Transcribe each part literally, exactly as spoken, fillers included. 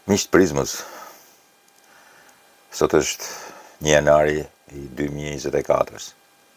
Miqtë Prizmës, sot është një janari i dy mijë e njëzet e katër.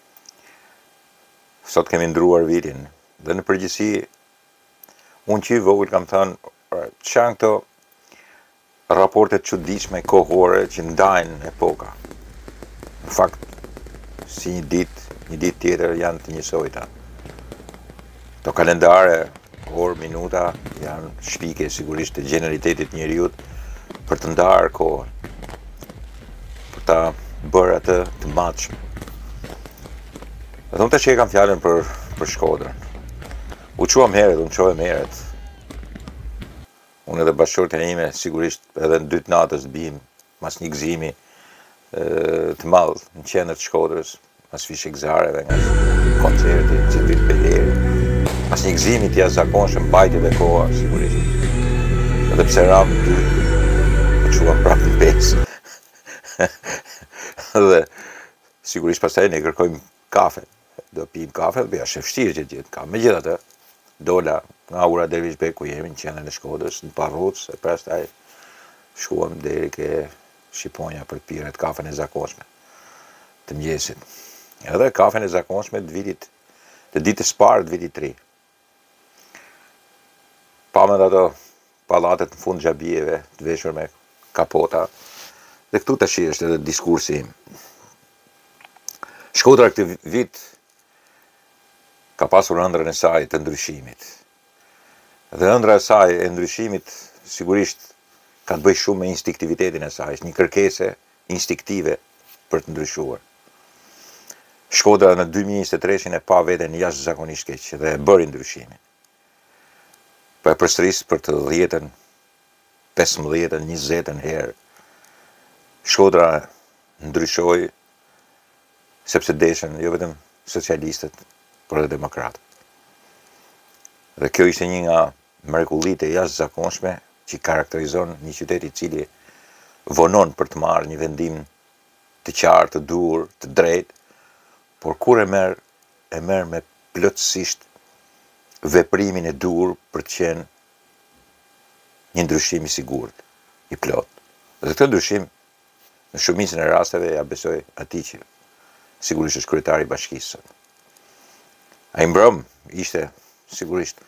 Sot kemi ndruar vitin dhe në përgjithësi unë që i vogël kam thënë që janë këto raportet çuditshme kohore që ndajnë epoka. Në fakt, si një ditë, një ditë tjetër janë të njësojta. Këto kalendare, orë, minuta janë shpike sigurisht të gjeneralitetit njeriut për të ndarë kohën, për ta bërë atë të matshme. Dhe unë të që e kam fjallën për, për Shkodrën. U quam heret, unë qohem heret. Unë edhe bashkëshortja ime sigurisht edhe në dytë natës bim mas një gëzimi e, të madh në qendër të Shkodrës, mas fishek zareve nga koncerti, që të pederi. Mas një gëzimi të jashtëzakonshëm mbajtje dhe koha, sigurisht. Edhe pse ram dy, po quam prapë në pesë. Dhe sigurisht pastaj ne kërkojmë kafe. Do pijmë kafe, dhe është e vështirë që gjithë kam. Megjithatë, dola nga ura Dervishbek ku jemi në qendrën e Shkodrës, në Parrucë, e pastaj shkuam deri ke Shqiponja për të pirë kafen e zakonshme të mëngjesit. Edhe kafen e zakonshme të vitit, të ditës parë të vitit të ri. Pamën ato pallatet në fund xhabijeve të veshur me kapota. Dhe këtu tash është edhe diskursi im. Shkodra këtë vit ka pasur ëndrrën e saj të ndryshimit. Dhe ëndra e saj e ndryshimit sigurisht ka të bëjë shumë me instiktivitetin e saj, është një kërkesë instiktive për të ndryshuar. Shkodra në dy mijë e njëzet e tre e pa veten jashtëzakonisht keq dhe e bëri ndryshimin. Po e përsëris për të dhjetën, pesëmbëdhjetën, njëzetën herë. Shkodra ndryshoi sepse deshen jo vetëm socialistët, por edhe demokratët. Dhe kjo ishte një nga mrekullitë e jashtëzakonshme që karakterizon një qytet i cili vonon për të marrë një vendim të qartë, të dur, të drejtë, por kur e merr, e merr me plotësisht veprimin e dur për të qenë një ndryshim i sigurt, i plot. Dhe këtë ndryshim në shumicën e rasteve ja besoj atij që sigurisht është kryetari i bashkisë. Ai mbrëm ishte sigurisht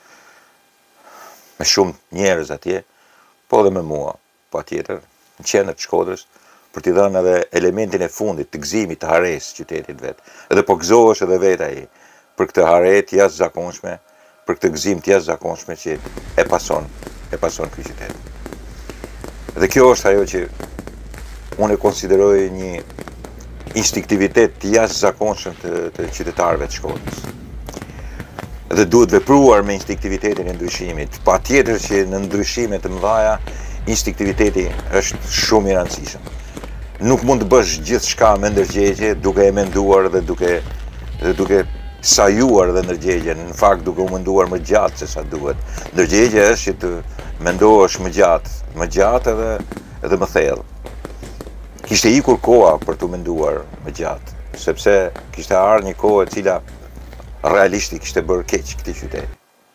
me shumë njerëz atje, po edhe me mua, patjetër, në qendër të Shkodrës, për t'i dhënë edhe elementin e fundit të gëzimit të hares qytetit vet. Edhe po gëzohesh edhe vet ai për këtë haret jashtëzakonshme, për këtë gëzim të jashtëzakonshme që e pason, e pason ky qytet. Dhe kjo është ajo që unë e konsideroj një instiktivitet të jashtëzakonshëm të, të qytetarëve të Shkodrës. Dhe duhet vepruar me instiktivitetin e ndryshimit. Patjetër që në ndryshime të mëdha instiktiviteti është shumë i rëndësishëm. Nuk mund të bësh gjithçka me ndërgjegje duke e menduar dhe duke dhe duke sajuar dhe ndërgjegjen, në fakt duke u menduar më gjatë se sa duhet. Ndërgjegja është që të mendohesh më gjatë, më gjatë edhe edhe më thellë. Kishte ikur koha për të menduar më gjatë, sepse kishte ardhur një kohë e cila realisht i kishte bërë keq këtij qyteti.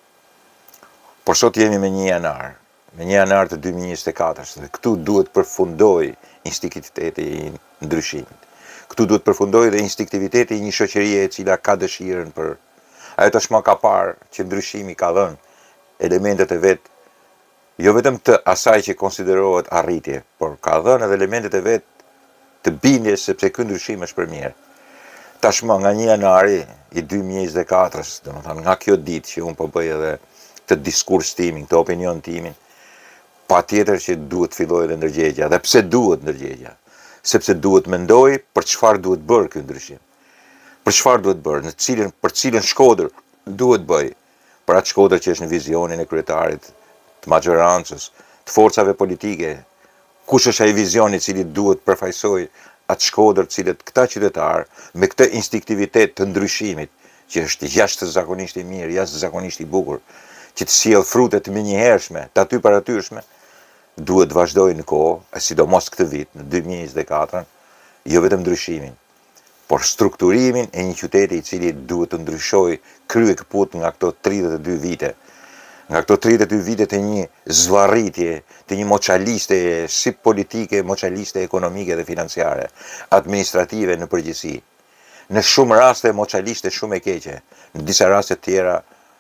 Por sot jemi me një janar, me një janar të dy mijë e njëzet e katër, dhe këtu duhet përfundoj instiktiviteti i ndryshimit. Këtu duhet përfundoj dhe instiktiviteti i një shoqërie e cila ka dëshirën për. Ajo tashmë ka parë që ndryshimi ka dhënë elementet e vet, jo vetëm të asaj që konsiderohet arritje, por ka dhënë edhe elementet e vet të bindjes sepse ky ndryshim është për mirë. Tashmë nga një janari i dy mijë e njëzet e katër, domethënë nga kjo ditë që unë po bëj edhe këtë diskurs timin, këtë opinion timin, patjetër që duhet fillojë edhe ndërgjegja. Dhe pse duhet ndërgjegja? Sepse duhet mendoj për çfarë duhet bërë ky ndryshim. Për çfarë duhet bërë, në cilën për cilën Shkodër duhet bëj. Për atë Shkodër që është në vizionin e kryetarit, të majorancës, të forcave politike. Kush është ai vizion i cili duhet përfaqësoj atë Shkodër, cilët këta qytetarë me këtë instiktivitet të ndryshimit, që është jashtëzakonisht i mirë, jashtëzakonisht i bukur, që të sjell frute të menjëhershme, të aty paratyrshme, duhet vazhdojnë në kohë, e sidomos këtë vit, në dy mijë e njëzet e katër, jo vetëm ndryshimin, por strukturimin e një qyteti i cili duhet të ndryshojë krye kaput nga këto tridhjetë e dy vite Nga këto tridhjetë e dy vite të një zvarritje, të një moçaliste si politike, moçaliste ekonomike dhe financiare, administrative në përgjithësi. Në shumë raste moçaliste shumë e keqe, në disa raste tjera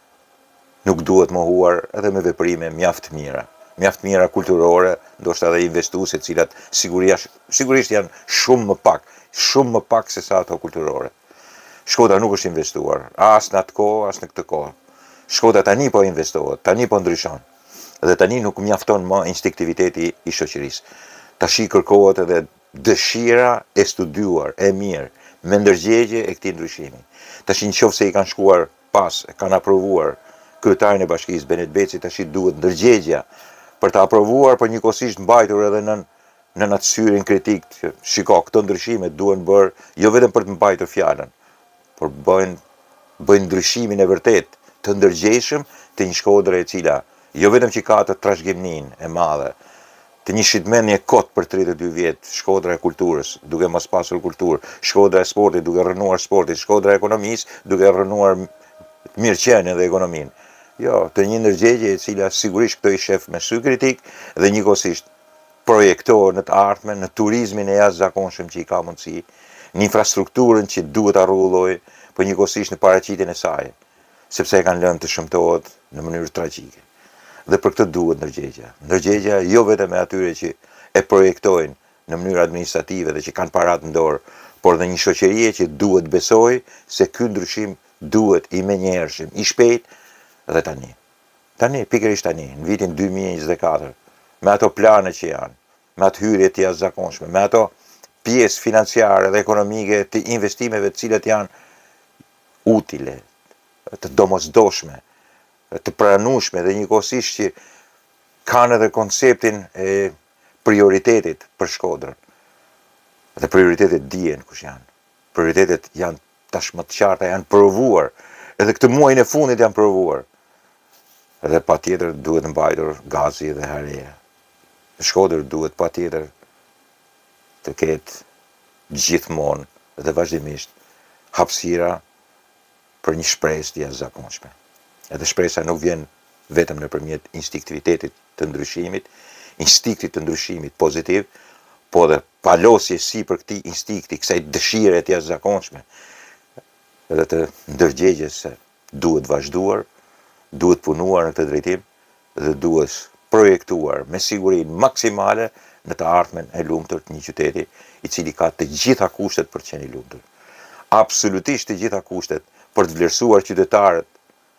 nuk duhet mohuar edhe me veprime mjaft mira. Mjaft mira kulturore, ndoshta edhe investuese të cilat sigurisht sigurisht janë shumë më pak, shumë më pak se sa ato kulturore. Shkodra nuk është investuar, as në atë kohë, as në këtë kohë. Shkodra tani po investohet, tani po ndryshon. Dhe tani nuk mjafton më instinktiviteti i shoqërisë. Tashi kërkohet edhe dëshira e studiuar, e mirë, me ndërgjegje e këtij ndryshimi. Tashi nëse i kanë shkuar pas, e kanë aprovuar kryetarin e bashkisë Benet Beci, tashi duhet ndërgjegja për të aprovuar, por njëkohësisht mbajtur edhe në në atë syrin kritik që shiko, këto ndryshime duhen bërë jo vetëm për të mbajtur fjalën, por bëjnë bëjnë ndryshimin e vërtet të ndërgjegjshëm të një Shkodre e cila jo vetëm që ka të trashëgiminë e madhe, të një shitmendje kot për tridhjetë e dy vjet, Shkodra e kulturës, duke mos pasur kulturë, Shkodra e sportit, duke rënuar sportin, Shkodra e ekonomisë, duke rënuar mirëqenien dhe ekonominë. Jo, të një ndërgjegje e cila sigurisht këto i shef me sy kritik dhe njëkohësisht projektohet në të ardhmen, në turizmin e jashtëzakonshëm që i ka mundësi, në infrastrukturën që duhet ta rregullojë, por njëkohësisht në paraqitjen e saj, sepse e kanë lënë të shëmtohet në mënyrë tragjike. Dhe për këtë duhet ndërgjegja. Ndërgjegja jo vetëm e atyre që e projektojnë në mënyrë administrative dhe që kanë parat në dorë, por dhe një shoqërie që duhet besojë se ky ndryshim duhet i menjëhershëm, i shpejt dhe tani. Tani, pikërisht tani, në vitin dy mijë e njëzet e katër, me ato plane që janë, me ato hyrje të jashtëzakonshme, me ato pjesë financiare dhe ekonomike të investimeve të cilat janë utile, të domosdoshme, të pranueshme dhe njëkohësisht që kanë edhe konceptin e prioritetit për Shkodrën. Dhe prioritetet dihen kush janë. Prioritetet janë tashmë të qarta, janë provuar. Edhe këtë muajin e fundit janë provuar. Edhe patjetër duhet mbajtur gazi dhe hareja. Shkodër duhet patjetër të ketë gjithmonë dhe vazhdimisht hapësira për një shpresë të jashtëzakonshme. Edhe shpresa nuk vjen vetëm nëpërmjet instinktivitetit të ndryshimit, instinktit të ndryshimit pozitiv, po dhe palosje sipër këtij instinkti, kësaj dëshire të jashtëzakonshme, edhe të ndërgjegjes se duhet vazhduar, duhet punuar në këtë drejtim dhe duhet projektuar me sigurinë maksimale në të ardhmen e lumtur të një qyteti i cili ka të gjitha kushtet për të qenë i lumtur. Absolutisht të gjitha kushtet për të vlerësuar qytetarët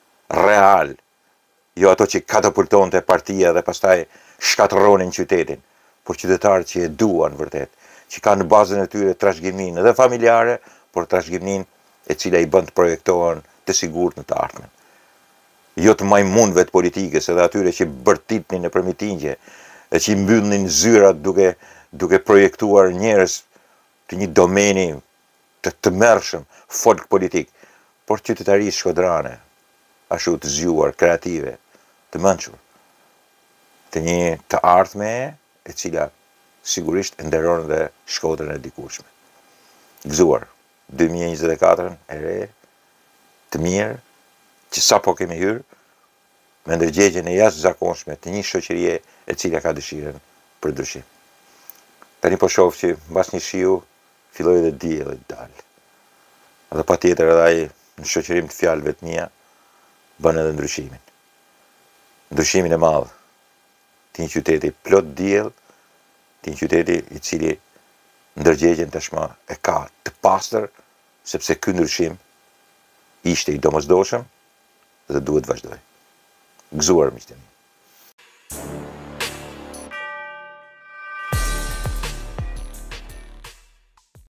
real, jo ato që katapultonte partia dhe pastaj shkatërronin qytetin, por qytetarët që e duan vërtet, që kanë në bazën e tyre trashëgiminë edhe familjare, por trashëgiminë e cila i bën të projektohen të sigurt në të ardhmen. Jo të majmunëve të politikës edhe atyre që bërtitnin në përmitingje, e që i mbyllnin zyrat duke, duke projektuar njerëz të një domeni të të mërshëm, folk politik, por qytetarisë shkodrane, ashtu të zgjuar, kreative, të mençur, të një të ardhme e cila sigurisht e nderon dhe Shkodrën e dikurshme. Gëzuar, dy mijë e njëzet e katër, e re, të mirë, që sa po kemi hyrë, me ndërgjegjen e jashtëzakonshme të një shoqërie e cila ka dëshirën për ndryshim. Tani po shoh që mbas një shiu filloi edhe dielli të dalë. Dhe patjetër edhe ai në shoqërim të fjalëve të mia bën edhe ndryshimin. Ndryshimin e madh të një qyteti plot diell, të një qyteti i cili ndërgjegjen tashmë e ka të pastër, sepse ky ndryshim ishte i domosdoshëm dhe duhet vazhdoj. Gëzuar miqtë e mi.